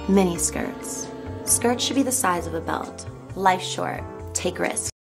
Mini skirts. Skirts should be the size of a belt. Life short. Take risks.